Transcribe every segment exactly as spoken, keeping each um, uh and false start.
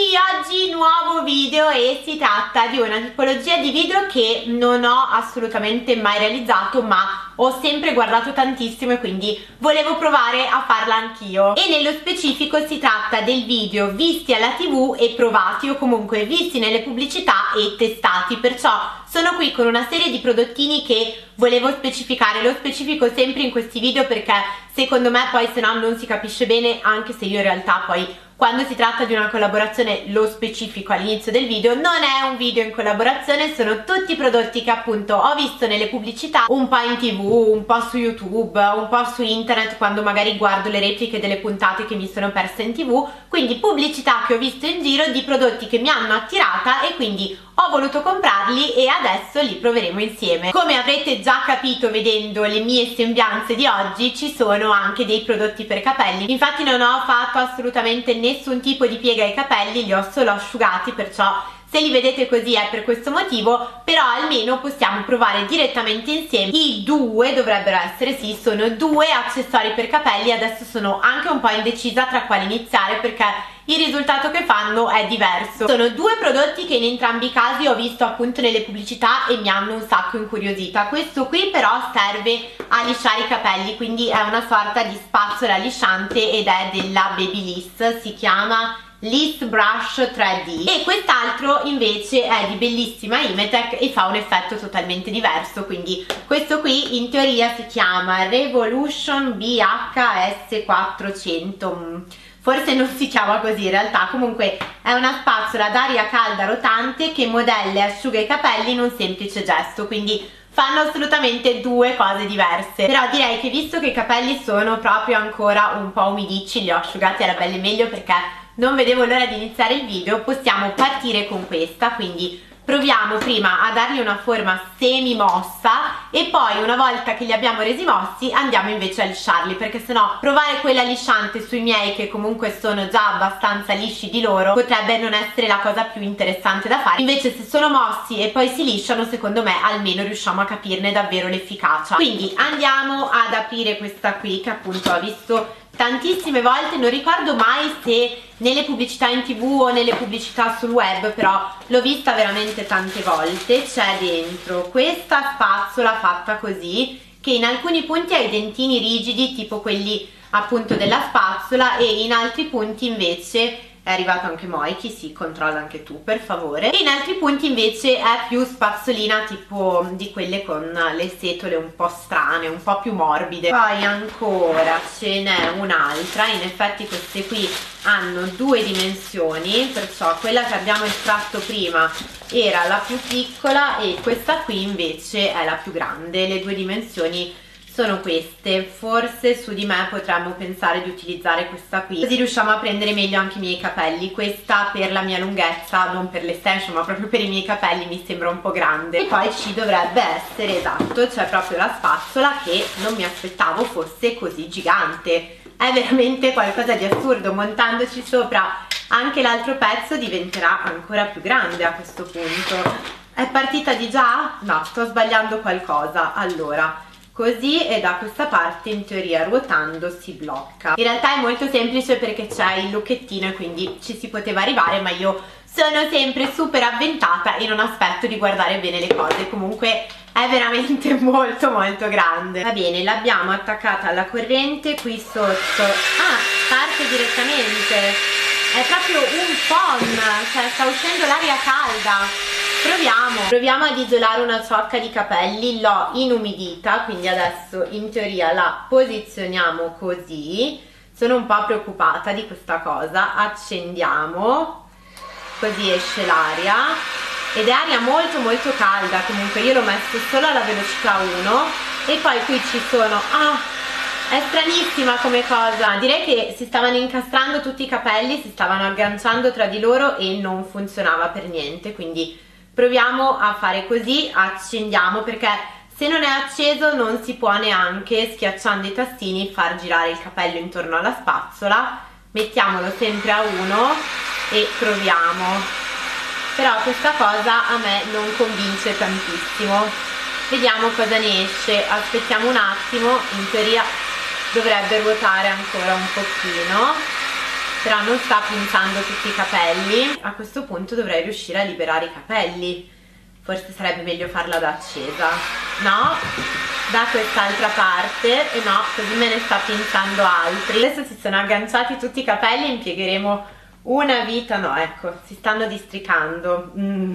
Oggi nuovo video e si tratta di una tipologia di video che non ho assolutamente mai realizzato, ma ho sempre guardato tantissimo e quindi volevo provare a farla anch'io. E nello specifico si tratta del video visti alla tv e provati, o comunque visti nelle pubblicità e testati, perciò sono qui con una serie di prodottini che volevo specificare. Lo specifico sempre in questi video perché secondo me poi se no non si capisce bene, anche se io in realtà poi quando si tratta di una collaborazione lo specifico all'inizio del video. Non è un video in collaborazione, sono tutti prodotti che appunto ho visto nelle pubblicità, un po' in tv, un po' su YouTube, un po' su internet quando magari guardo le repliche delle puntate che mi sono perse in tv, quindi pubblicità che ho visto in giro di prodotti che mi hanno attirata e quindi ho voluto comprarli e adesso li proveremo insieme. Come avrete già capito vedendo le mie sembianze di oggi, ci sono anche dei prodotti per capelli. Infatti non ho fatto assolutamente nessun tipo di piega ai capelli, li ho solo asciugati, perciò se li vedete così è per questo motivo, però almeno possiamo provare direttamente insieme. I due dovrebbero essere, sì, sono due accessori per capelli. Adesso sono anche un po' indecisa tra quali iniziare perché il risultato che fanno è diverso. Sono due prodotti che in entrambi i casi ho visto appunto nelle pubblicità e mi hanno un sacco incuriosita. Questo qui però serve a lisciare i capelli, quindi è una sorta di spazzola lisciante ed è della Babyliss, si chiama Liss Brush tre D, e quest'altro invece è di bellissima Imetec e fa un effetto totalmente diverso. Quindi questo qui in teoria si chiama Revolution B H S quattrocento, forse non si chiama così in realtà, comunque è una spazzola ad aria calda rotante che modella e asciuga i capelli in un semplice gesto, quindi fanno assolutamente due cose diverse. Però direi che visto che i capelli sono proprio ancora un po' umidicci, li ho asciugati alla belle meglio perché non vedevo l'ora di iniziare il video, possiamo partire con questa. Quindi proviamo prima a dargli una forma semi mossa e poi una volta che li abbiamo resi mossi andiamo invece a lisciarli, perché sennò provare quella lisciante sui miei che comunque sono già abbastanza lisci di loro potrebbe non essere la cosa più interessante da fare. Invece se sono mossi e poi si lisciano, secondo me almeno riusciamo a capirne davvero l'efficacia. Quindi andiamo ad aprire questa qui che appunto ho visto tantissime volte, non ricordo mai se nelle pubblicità in tv o nelle pubblicità sul web, però l'ho vista veramente tante volte. C'è dentro questa spazzola fatta così che in alcuni punti ha i dentini rigidi tipo quelli appunto della spazzola e in altri punti invece è arrivato anche Moiki, sì, controlla anche tu per favore, e in altri punti invece è più spazzolina tipo di quelle con le setole un po' strane, un po' più morbide. Poi ancora ce n'è un'altra, in effetti queste qui hanno due dimensioni, perciò quella che abbiamo estratto prima era la più piccola e questa qui invece è la più grande. Le due dimensioni sono queste. Forse su di me potremmo pensare di utilizzare questa qui, così riusciamo a prendere meglio anche i miei capelli. Questa per la mia lunghezza, non per l'estension ma proprio per i miei capelli, mi sembra un po' grande. E poi ci dovrebbe essere, esatto, c'è proprio la spazzola che non mi aspettavo fosse così gigante. È veramente qualcosa di assurdo. Montandoci sopra anche l'altro pezzo diventerà ancora più grande a questo punto. È partita di già? No, sto sbagliando qualcosa. Allora, così, e da questa parte in teoria ruotando si blocca. In realtà è molto semplice perché c'è il lucchettino e quindi ci si poteva arrivare, ma io sono sempre super avventata e non aspetto di guardare bene le cose. Comunque è veramente molto molto grande. Va bene, l'abbiamo attaccata alla corrente qui sotto. Ah, parte direttamente, è proprio un phon, cioè sta uscendo l'aria calda. Proviamo, proviamo ad isolare una ciocca di capelli. L'ho inumidita, quindi adesso in teoria la posizioniamo così. Sono un po' preoccupata di questa cosa. Accendiamo, così esce l'aria ed è aria molto molto calda. Comunque io l'ho messo solo alla velocità uno e poi qui ci sono... ah, è stranissima come cosa. Direi che si stavano incastrando tutti i capelli, si stavano agganciando tra di loro e non funzionava per niente. Quindi proviamo a fare così, accendiamo, perché se non è acceso non si può neanche, schiacciando i tastini, far girare il capello intorno alla spazzola. Mettiamolo sempre a uno e proviamo. Però questa cosa a me non convince tantissimo. Vediamo cosa ne esce. Aspettiamo un attimo, in teoria dovrebbe ruotare ancora un pochino. però non sta pinzando tutti i capelli. A questo punto dovrei riuscire a liberare i capelli, forse sarebbe meglio farla da accesa, no? Da quest'altra parte, e no, così me ne sta pinzando altri. Adesso si sono agganciati tutti i capelli, impiegheremo una vita, no, ecco, si stanno districando. Mm.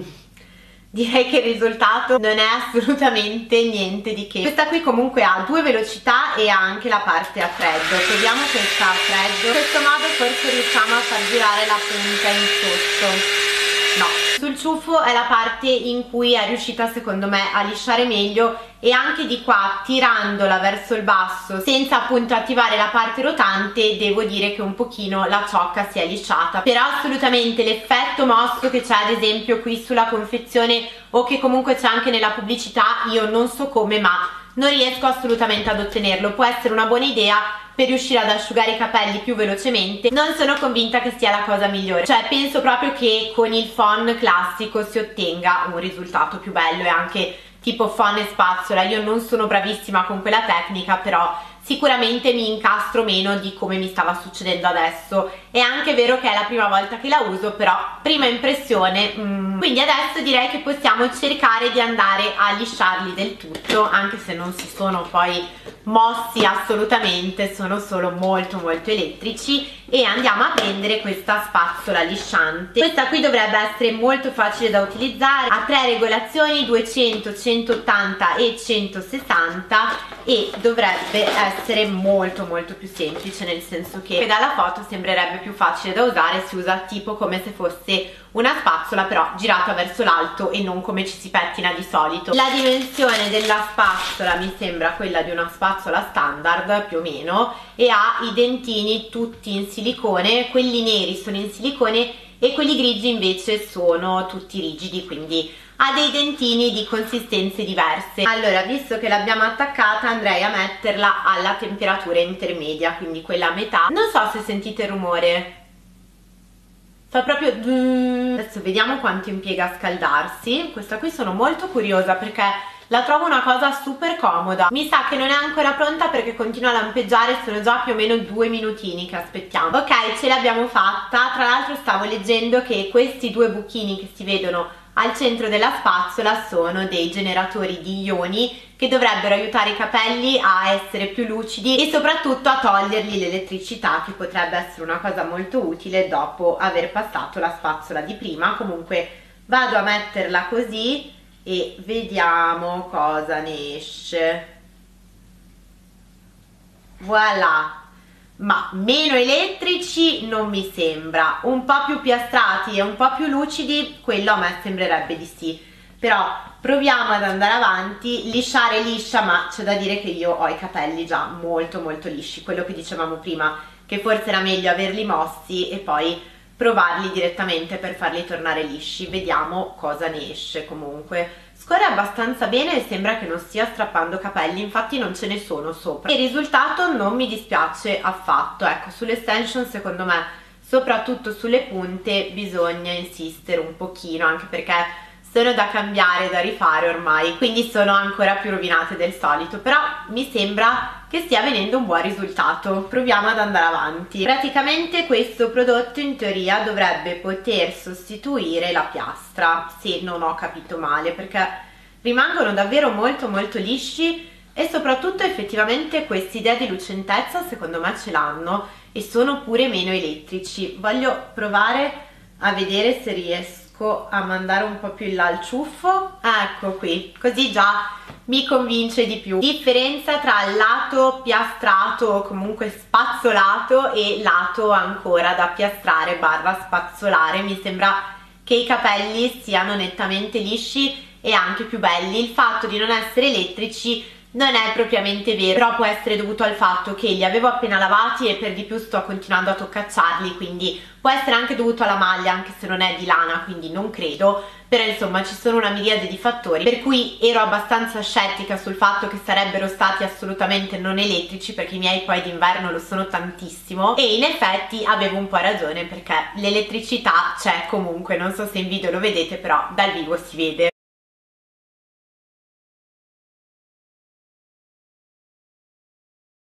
Direi che il risultato non è assolutamente niente di che. Questa qui comunque ha due velocità e ha anche la parte a freddo. Proviamo questa a freddo. In questo modo forse riusciamo a far girare la punta in sotto. No, sul ciuffo è la parte in cui è riuscita secondo me a lisciare meglio, e anche di qua tirandola verso il basso senza appunto attivare la parte rotante devo dire che un pochino la ciocca si è lisciata. Però assolutamente l'effetto mosso che c'è ad esempio qui sulla confezione, o che comunque c'è anche nella pubblicità, io non so come ma non riesco assolutamente ad ottenerlo. Può essere una buona idea per riuscire ad asciugare i capelli più velocemente, non sono convinta che sia la cosa migliore. Cioè penso proprio che con il phon classico si ottenga un risultato più bello, e anche tipo phon e spazzola. Io non sono bravissima con quella tecnica, però sicuramente mi incastro meno di come mi stava succedendo adesso. È anche vero che è la prima volta che la uso, però prima impressione mm. Quindi adesso direi che possiamo cercare di andare a lisciarli del tutto, anche se non si sono poi mossi assolutamente, sono solo molto molto elettrici. E andiamo a prendere questa spazzola lisciante. Questa qui dovrebbe essere molto facile da utilizzare, ha tre regolazioni, duecento, centottanta e centosessanta, e dovrebbe essere molto molto più semplice, nel senso che dalla foto sembrerebbe più facile da usare. Si usa tipo come se fosse una spazzola, però girata verso l'alto e non come ci si pettina di solito. La dimensione della spazzola mi sembra quella di una spazzola standard più o meno, e ha i dentini tutti in silicone, quelli neri sono in silicone e quelli grigi invece sono tutti rigidi, quindi ha dei dentini di consistenze diverse. Allora, visto che l'abbiamo attaccata, andrei a metterla alla temperatura intermedia, quindi quella a metà. Non so se sentite il rumore, fa proprio... Adesso vediamo quanto impiega a scaldarsi. Questa qui sono molto curiosa perché la trovo una cosa super comoda. Mi sa che non è ancora pronta perché continua a lampeggiare, sono già più o meno due minutini che aspettiamo. Ok, ce l'abbiamo fatta. Tra l'altro stavo leggendo che questi due buchini che si vedono al centro della spazzola sono dei generatori di ioni che dovrebbero aiutare i capelli a essere più lucidi e soprattutto a togliergli l'elettricità, che potrebbe essere una cosa molto utile dopo aver passato la spazzola di prima. Comunque vado a metterla così e vediamo cosa ne esce. Voilà! Ma meno elettrici non mi sembra, un po' più piastrati e un po' più lucidi, quello a me sembrerebbe di sì. Però proviamo ad andare avanti. Lisciare liscia, ma c'è da dire che io ho i capelli già molto molto lisci, quello che dicevamo prima, che forse era meglio averli mossi e poi provarli direttamente per farli tornare lisci. Vediamo cosa ne esce. Comunque scorre abbastanza bene e sembra che non stia strappando capelli, infatti non ce ne sono sopra. Il risultato non mi dispiace affatto. Ecco, sulle extension secondo me, soprattutto sulle punte, bisogna insistere un pochino, anche perché sono da cambiare, da rifare ormai, quindi sono ancora più rovinate del solito, però mi sembra che stia venendo un buon risultato. Proviamo ad andare avanti. Praticamente questo prodotto in teoria dovrebbe poter sostituire la piastra, se non ho capito male, perché rimangono davvero molto molto lisci e soprattutto effettivamente quest'idea di lucentezza secondo me ce l'hanno e sono pure meno elettrici. Voglio provare a vedere se riesco a mandare un po' più in là il ciuffo. Ecco qui, così già mi convince di più. Differenza tra il lato piastrato o comunque spazzolato e lato ancora da piastrare barra spazzolare. Mi sembra che i capelli siano nettamente lisci e anche più belli. Il fatto di non essere elettrici non è propriamente vero, però può essere dovuto al fatto che li avevo appena lavati e per di più sto continuando a toccacciarli, quindi può essere anche dovuto alla maglia, anche se non è di lana, quindi non credo. Però insomma ci sono una miriade di fattori per cui ero abbastanza scettica sul fatto che sarebbero stati assolutamente non elettrici, perché i miei poi d'inverno lo sono tantissimo, e in effetti avevo un po' ragione, perché l'elettricità c'è comunque. Non so se in video lo vedete, però dal vivo si vede. Ho finito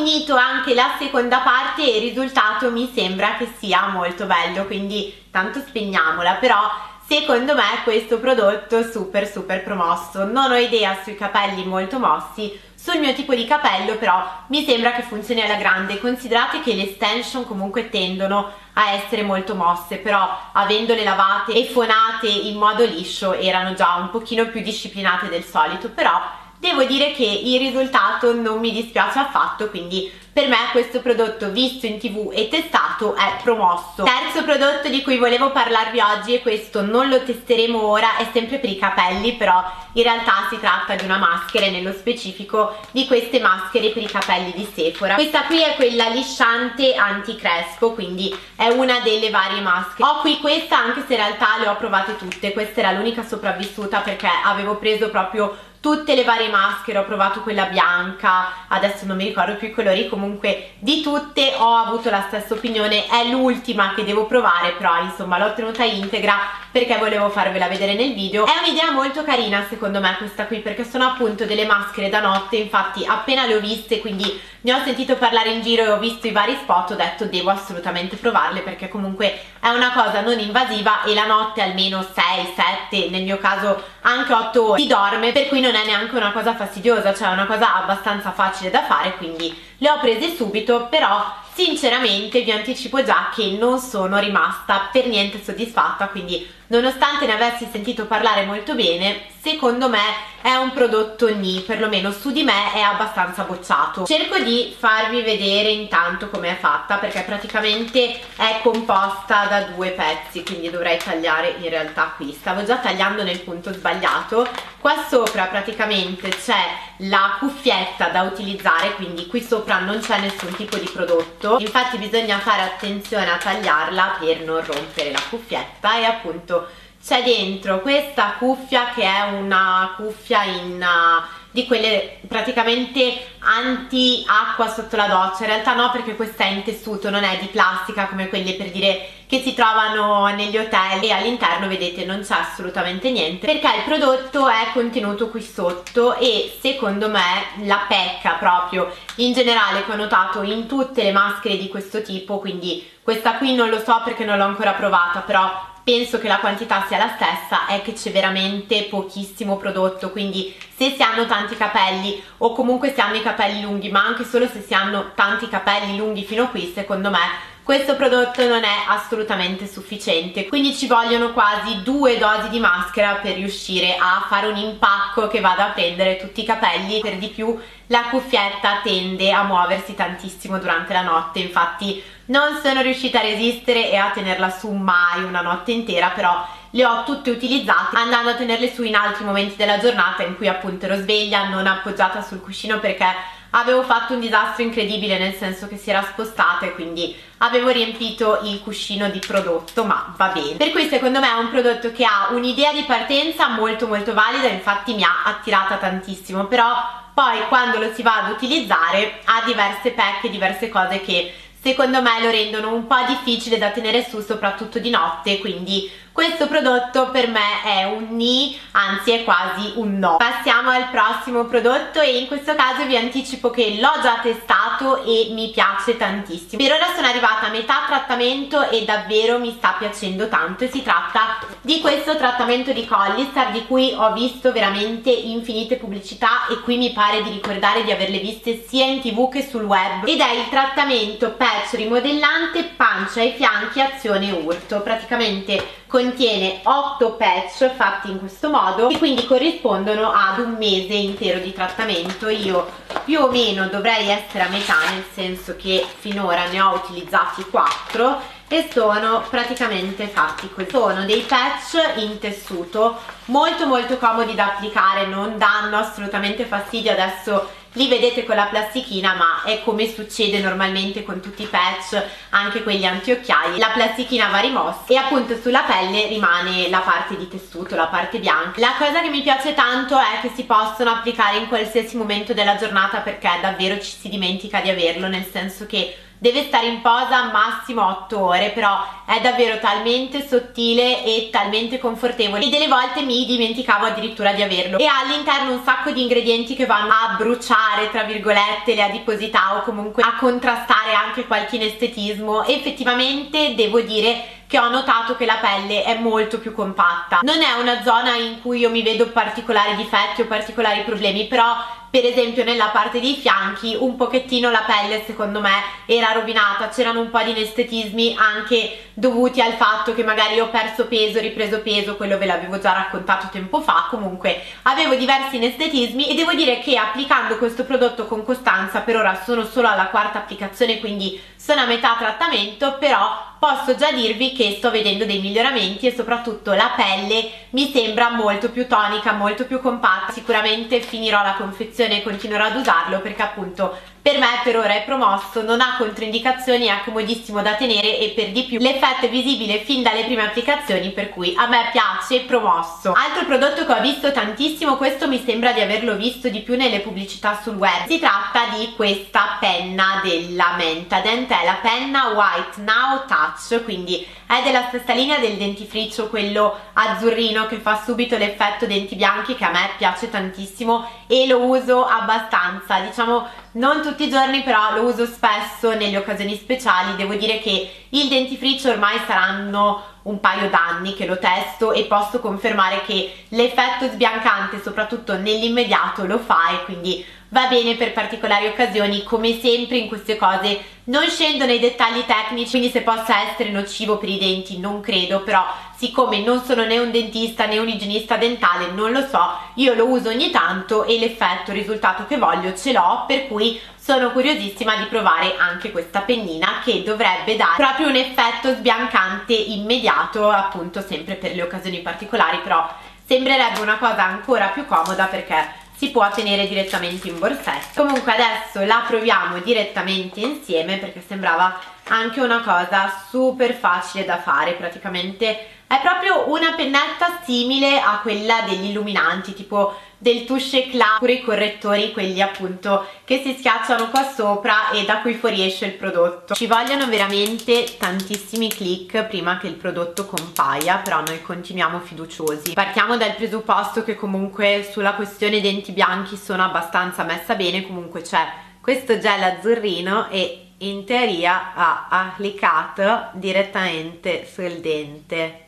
unito anche la seconda parte e il risultato mi sembra che sia molto bello, quindi tanto spegniamola. Però secondo me questo prodotto super super promosso. Non ho idea sui capelli molto mossi, sul mio tipo di capello però mi sembra che funzioni alla grande. Considerate che le extension comunque tendono a essere molto mosse, però avendole lavate e fonate in modo liscio erano già un pochino più disciplinate del solito. Però devo dire che il risultato non mi dispiace affatto, quindi per me questo prodotto visto in tv e testato è promosso. Terzo prodotto di cui volevo parlarvi oggi, e questo non lo testeremo ora, è sempre per i capelli, però in realtà si tratta di una maschera e nello specifico di queste maschere per i capelli di Sephora. Questa qui è quella lisciante anti-crespo, quindi è una delle varie maschere. Ho qui questa, anche se in realtà le ho provate tutte, questa era l'unica sopravvissuta perché avevo preso proprio tutte le varie maschere, ho provato quella bianca, adesso non mi ricordo più i colori, comunque di tutte ho avuto la stessa opinione. È l'ultima che devo provare, però insomma l'ho tenuta integra perché volevo farvela vedere nel video. È un'idea molto carina secondo me questa qui, perché sono appunto delle maschere da notte. Infatti appena le ho viste, quindi ne ho sentito parlare in giro e ho visto i vari spot, ho detto devo assolutamente provarle, perché comunque è una cosa non invasiva e la notte almeno sei sette, nel mio caso anche otto ore si dorme, per cui non è neanche una cosa fastidiosa, cioè è una cosa abbastanza facile da fare, quindi le ho prese subito. Però sinceramente vi anticipo già che non sono rimasta per niente soddisfatta, quindi nonostante ne avessi sentito parlare molto bene, secondo me è un prodotto nì, perlomeno su di me è abbastanza bocciato. Cerco di farvi vedere intanto come è fatta, perché praticamente è composta da due pezzi, quindi dovrei tagliare in realtà qui, stavo già tagliando nel punto sbagliato. Qua sopra praticamente c'è la cuffietta da utilizzare, quindi qui sopra non c'è nessun tipo di prodotto, infatti bisogna fare attenzione a tagliarla per non rompere la cuffietta. E appunto c'è dentro questa cuffia che è una cuffia in uh, di quelle praticamente anti acqua sotto la doccia. In realtà no, perché questa è in tessuto, non è di plastica come quelle per dire che si trovano negli hotel, e all'interno vedete non c'è assolutamente niente, perché il prodotto è contenuto qui sotto. E secondo me la pecca proprio in generale che ho notato in tutte le maschere di questo tipo, quindi questa qui non lo so perché non l'ho ancora provata, però penso che la quantità sia la stessa, è che c'è veramente pochissimo prodotto. Quindi se si hanno tanti capelli, o comunque si hanno i capelli lunghi, ma anche solo se si hanno tanti capelli lunghi fino qui, secondo me questo prodotto non è assolutamente sufficiente. Quindi ci vogliono quasi due dosi di maschera per riuscire a fare un impacco che vada a prendere tutti i capelli. Per di più la cuffietta tende a muoversi tantissimo durante la notte, infatti non sono riuscita a resistere e a tenerla su mai una notte intera, però le ho tutte utilizzate andando a tenerle su in altri momenti della giornata in cui appunto ero sveglia, non appoggiata sul cuscino, perché avevo fatto un disastro incredibile, nel senso che si era spostata e quindi avevo riempito il cuscino di prodotto, ma va bene. Per cui secondo me è un prodotto che ha un'idea di partenza molto molto valida, infatti mi ha attirata tantissimo, però poi quando lo si va ad utilizzare ha diverse pecche, diverse cose che secondo me lo rendono un po' difficile da tenere su, soprattutto di notte. Quindi questo prodotto per me è un nì, anzi è quasi un no. Passiamo al prossimo prodotto, e in questo caso vi anticipo che l'ho già testato e mi piace tantissimo. Per ora sono arrivata a metà trattamento e davvero mi sta piacendo tanto, e si tratta di questo trattamento di Collistar di cui ho visto veramente infinite pubblicità, e qui mi pare di ricordare di averle viste sia in tv che sul web, ed è il trattamento patch rimodellante pancia e fianchi azione urto. Praticamente contiene otto patch fatti in questo modo, e quindi corrispondono ad un mese intero di trattamento. Io più o meno dovrei essere a metà, nel senso che finora ne ho utilizzati quattro e sono praticamente fatti così. Sono dei patch in tessuto molto molto comodi da applicare, non danno assolutamente fastidio. Adesso li vedete con la plastichina, ma è come succede normalmente con tutti i patch, anche quelli antiocchiaie, la plastichina va rimossa e appunto sulla pelle rimane la parte di tessuto, la parte bianca. La cosa che mi piace tanto è che si possono applicare in qualsiasi momento della giornata, perché davvero ci si dimentica di averlo, nel senso che deve stare in posa massimo otto ore, però è davvero talmente sottile e talmente confortevole e delle volte mi dimenticavo addirittura di averlo. E ha all'interno un sacco di ingredienti che vanno a bruciare tra virgolette le adiposità o comunque a contrastare anche qualche inestetismo. E effettivamente devo dire che ho notato che la pelle è molto più compatta. Non è una zona in cui io mi vedo particolari difetti o particolari problemi, però per esempio nella parte dei fianchi un pochettino la pelle secondo me era rovinata, c'erano un po' di inestetismi anche dovuti al fatto che magari ho perso peso, ripreso peso, quello ve l'avevo già raccontato tempo fa. Comunque avevo diversi inestetismi e devo dire che applicando questo prodotto con costanza, per ora sono solo alla quarta applicazione, quindi sono a metà trattamento, però posso già dirvi che sto vedendo dei miglioramenti e soprattutto la pelle mi sembra molto più tonica, molto più compatta. Sicuramente finirò la confezione e continuerò ad usarlo perché appunto per me per ora è promosso, non ha controindicazioni, è comodissimo da tenere e per di più l'effetto è visibile fin dalle prime applicazioni, per cui a me piace, promosso. Altro prodotto che ho visto tantissimo, questo mi sembra di averlo visto di più nelle pubblicità sul web, si tratta di questa penna della Mentadent, è la penna White Now Touch, quindi è della stessa linea del dentifricio, quello azzurrino che fa subito l'effetto denti bianchi, che a me piace tantissimo e lo uso abbastanza, diciamo non tutti i giorni, però lo uso spesso nelle occasioni speciali. Devo dire che il dentifricio ormai saranno un paio d'anni che lo testo e posso confermare che l'effetto sbiancante soprattutto nell'immediato lo fa e quindi va bene per particolari occasioni. Come sempre in queste cose non scendo nei dettagli tecnici, quindi se possa essere nocivo per i denti non credo, però siccome non sono né un dentista né un igienista dentale non lo so, io lo uso ogni tanto e l'effetto, il risultato che voglio ce l'ho, per cui sono curiosissima di provare anche questa pennina che dovrebbe dare proprio un effetto sbiancante immediato, appunto sempre per le occasioni particolari, però sembrerebbe una cosa ancora più comoda perché si può tenere direttamente in borsetta. Comunque adesso la proviamo direttamente insieme perché sembrava anche una cosa super facile da fare. Praticamente è proprio una pennetta simile a quella degli illuminanti, tipo del touche éclat, pure i correttori, quelli appunto che si schiacciano qua sopra e da cui fuoriesce il prodotto. Ci vogliono veramente tantissimi click prima che il prodotto compaia, però noi continuiamo fiduciosi. Partiamo dal presupposto che comunque sulla questione denti bianchi sono abbastanza messa bene. Comunque c'è questo gel azzurrino e in teoria ha applicato direttamente sul dente.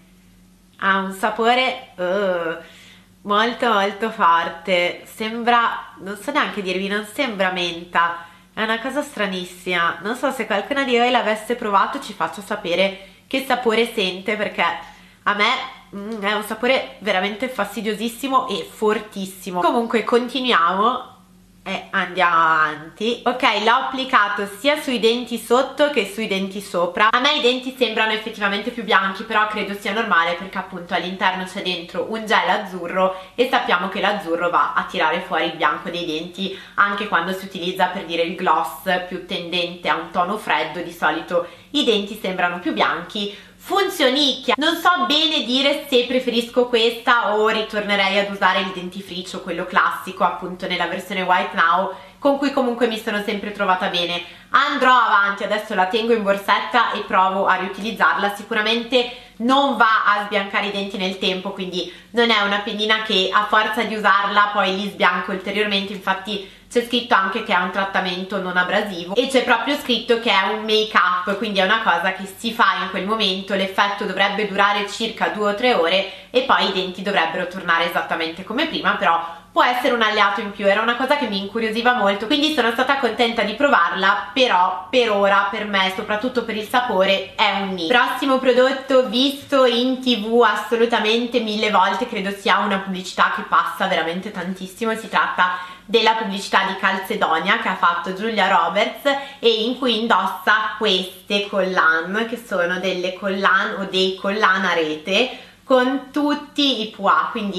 Ha un sapore uh, molto molto forte, sembra, non so neanche dirvi, non sembra menta, è una cosa stranissima. Non so se qualcuno di voi l'avesse provato, ci faccia sapere che sapore sente, perché a me mm, è un sapore veramente fastidiosissimo e fortissimo. Comunque continuiamo e andiamo avanti. Ok, l'ho applicato sia sui denti sotto che sui denti sopra. A me i denti sembrano effettivamente più bianchi, però credo sia normale perché appunto all'interno c'è dentro un gel azzurro e sappiamo che l'azzurro va a tirare fuori il bianco dei denti anche quando si utilizza per dire il gloss più tendente a un tono freddo. Di solito i denti sembrano più bianchi. Funzionicchia, non so bene dire se preferisco questa o ritornerei ad usare il dentifricio, quello classico appunto nella versione White Now, con cui comunque mi sono sempre trovata bene. Andrò avanti, adesso la tengo in borsetta e provo a riutilizzarla. Sicuramente non va a sbiancare i denti nel tempo, quindi non è una pennina che a forza di usarla poi li sbianco ulteriormente. Infatti c'è scritto anche che è un trattamento non abrasivo e c'è proprio scritto che è un make up, quindi è una cosa che si fa in quel momento. L'effetto dovrebbe durare circa due o tre ore e poi i denti dovrebbero tornare esattamente come prima, però può essere un alleato in più. Era una cosa che mi incuriosiva molto, quindi sono stata contenta di provarla, però per ora per me, soprattutto per il sapore, è un nì. Prossimo prodotto visto in tv assolutamente mille volte, credo sia una pubblicità che passa veramente tantissimo. Si tratta della pubblicità di Calzedonia che ha fatto Julia Roberts e in cui indossa queste collan, che sono delle collan o dei collan a rete con tutti i pois, quindi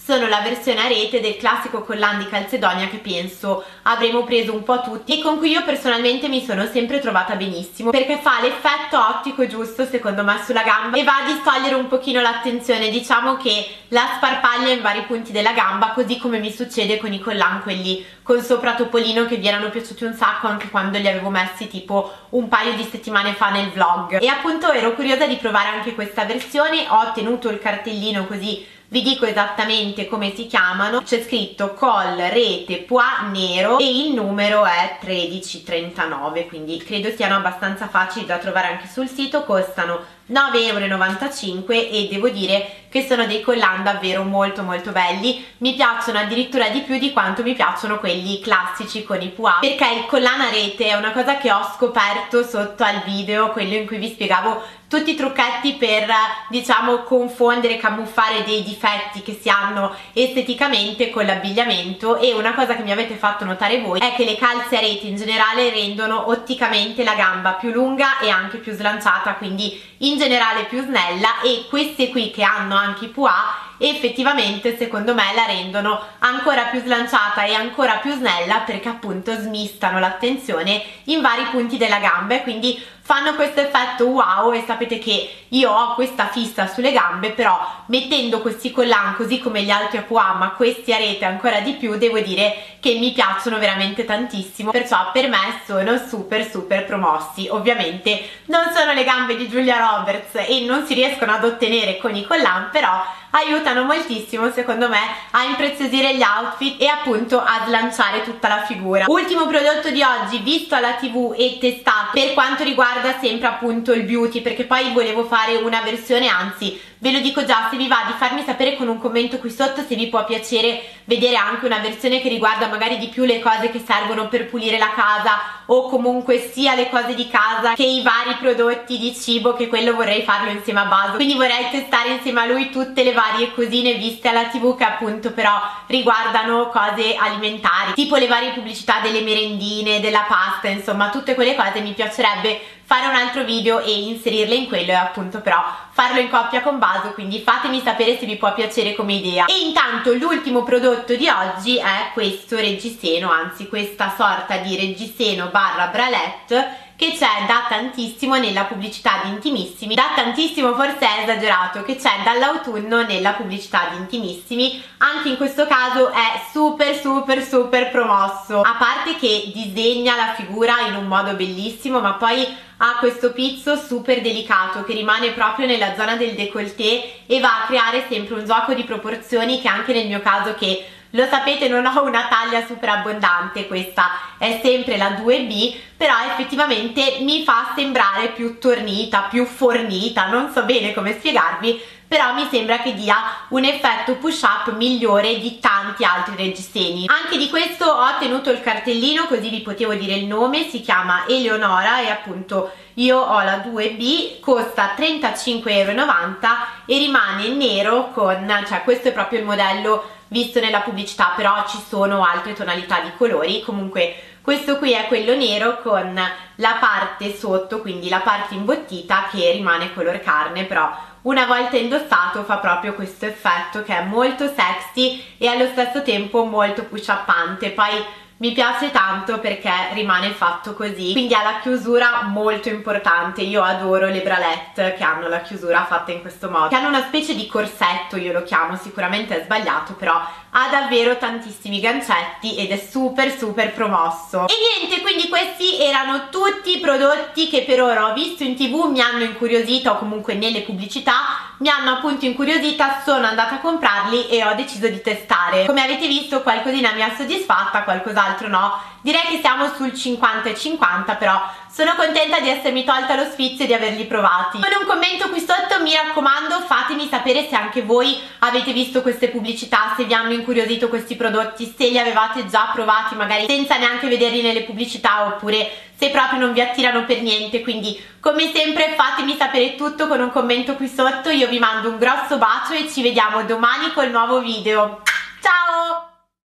sono la versione a rete del classico collan di Calzedonia che penso avremo preso un po' tutti e con cui io personalmente mi sono sempre trovata benissimo, perché fa l'effetto ottico giusto secondo me sulla gamba e va a distogliere un pochino l'attenzione, diciamo che la sparpaglia in vari punti della gamba, così come mi succede con i collan quelli con sopra topolino che vi erano piaciuti un sacco anche quando li avevo messi tipo un paio di settimane fa nel vlog. E appunto ero curiosa di provare anche questa versione, ho tenuto il cartellino così vi dico esattamente come si chiamano. C'è scritto col, rete, pois nero e il numero è tredici trentanove, quindi credo siano abbastanza facili da trovare anche sul sito. Costano nove e novantacinque euro e devo dire che sono dei collan davvero molto molto belli, mi piacciono addirittura di più di quanto mi piacciono quelli classici con i pois, perché il collan a rete è una cosa che ho scoperto sotto al video, quello in cui vi spiegavo tutti i trucchetti per, diciamo, confondere, camuffare dei difetti che si hanno esteticamente con l'abbigliamento. E una cosa che mi avete fatto notare voi è che le calze a rete in generale rendono otticamente la gamba più lunga e anche più slanciata, quindi in generale più snella, e queste qui che hanno anche i pois effettivamente secondo me la rendono ancora più slanciata e ancora più snella, perché appunto smistano l'attenzione in vari punti della gamba e quindi fanno questo effetto wow. E sapete che io ho questa fissa sulle gambe, però mettendo questi collan così come gli altri a pois, ma questi a rete ancora di più, devo dire che mi piacciono veramente tantissimo, perciò per me sono super super promossi. Ovviamente non sono le gambe di Julia Roberts e non si riescono ad ottenere con i collan, però aiutano moltissimo secondo me a impreziosire gli outfit e appunto a slanciare tutta la figura. Ultimo prodotto di oggi visto alla tv e testato per quanto riguarda sempre appunto il beauty, perché poi volevo fare una versione, anzi ve lo dico già, se vi va di farmi sapere con un commento qui sotto se vi può piacere vedere anche una versione che riguarda magari di più le cose che servono per pulire la casa, o comunque sia le cose di casa che i vari prodotti di cibo, che quello vorrei farlo insieme a Baso, quindi vorrei testare insieme a lui tutte le varie cosine viste alla tv che appunto però riguardano cose alimentari, tipo le varie pubblicità delle merendine, della pasta, insomma tutte quelle cose mi piacerebbe fare un altro video e inserirle in quello, e appunto però farlo in coppia con Baso, quindi fatemi sapere se vi può piacere come idea. E intanto l'ultimo prodotto di oggi è questo reggiseno, anzi questa sorta di reggiseno barra bralette che c'è da tantissimo nella pubblicità di Intimissimi, da tantissimo forse è esagerato, che c'è dall'autunno nella pubblicità di Intimissimi. Anche in questo caso è super super super promosso, a parte che disegna la figura in un modo bellissimo, ma poi ha questo pizzo super delicato che rimane proprio nella zona del décolleté e va a creare sempre un gioco di proporzioni che anche nel mio caso, che lo sapete non ho una taglia super abbondante, questa è sempre la due B, però effettivamente mi fa sembrare più tornita, più fornita, non so bene come spiegarvi, però mi sembra che dia un effetto push up migliore di tanti altri reggiseni. Anche di questo ho tenuto il cartellino così vi potevo dire il nome, si chiama Eleonora e appunto io ho la due B, costa trentacinque e novanta euro e rimane nero con, cioè questo è proprio il modello visto nella pubblicità, però ci sono altre tonalità di colori. Comunque questo qui è quello nero con la parte sotto, quindi la parte imbottita, che rimane color carne, però una volta indossato fa proprio questo effetto che è molto sexy e allo stesso tempo molto push uppante. Poi mi piace tanto perché rimane fatto così, quindi ha la chiusura molto importante. Io adoro le bralette che hanno la chiusura fatta in questo modo, che hanno una specie di corsetto, io lo chiamo, sicuramente è sbagliato, però ha davvero tantissimi gancetti ed è super super promosso. E niente, quindi questi erano tutti i prodotti che per ora ho visto in tv, mi hanno incuriosita o comunque nelle pubblicità mi hanno appunto incuriosita, sono andata a comprarli e ho deciso di testare. Come avete visto qualcosina mi ha soddisfatta, qualcos'altro no, direi che siamo sul cinquanta e cinquanta, però sono contenta di essermi tolta lo sfizio e di averli provati. Con un commento qui sotto mi raccomando fatemi sapere se anche voi avete visto queste pubblicità, se vi hanno incuriosito questi prodotti, se li avevate già provati magari senza neanche vederli nelle pubblicità, oppure se proprio non vi attirano per niente. Quindi come sempre fatemi sapere tutto con un commento qui sotto. Io vi mando un grosso bacio e ci vediamo domani col nuovo video.